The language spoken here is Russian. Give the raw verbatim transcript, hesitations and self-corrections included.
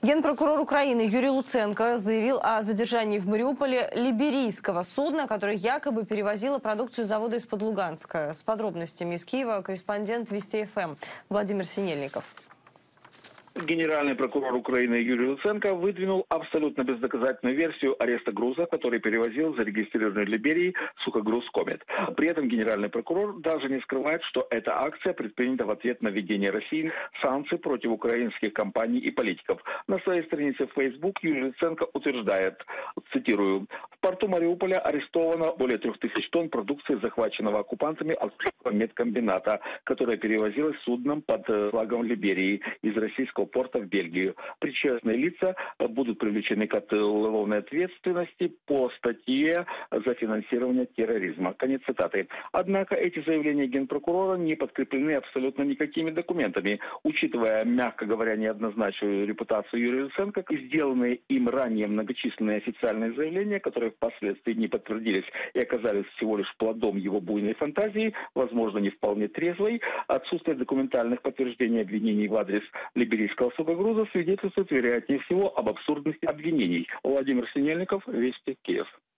Генпрокурор Украины Юрий Луценко заявил о задержании в Мариуполе либерийского судна, которое якобы перевозило продукцию завода из-под Луганска. С подробностями из Киева корреспондент Вести ФМ Владимир Синельников. Генеральный прокурор Украины Юрий Луценко выдвинул абсолютно бездоказательную версию ареста груза, который перевозил зарегистрированный в Либерии сухогруз «Комет». При этом генеральный прокурор даже не скрывает, что эта акция предпринята в ответ на введение России санкций против украинских компаний и политиков. На своей странице в Facebook Юрий Луценко утверждает, цитирую, «В порту Мариуполя арестовано более трех тысяч тонн продукции, захваченного оккупантами Алжирского медкомбината, которая перевозилась судном под флагом Либерии из российского порта в Бельгию. Причастные лица будут привлечены к уголовной ответственности по статье за финансирование терроризма». Конец цитаты. Однако эти заявления генпрокурора не подкреплены абсолютно никакими документами. Учитывая, мягко говоря, неоднозначную репутацию Юрия Луценко и сделанные им ранее многочисленные официальные заявления, которые впоследствии не подтвердились и оказались всего лишь плодом его буйной фантазии, возможно, не вполне трезвой, отсутствие документальных подтверждений обвинений в адрес либерийского сухогруза свидетельствует, вероятнее всего, об абсурдности обвинений. Владимир Синельников, Вести, Киев.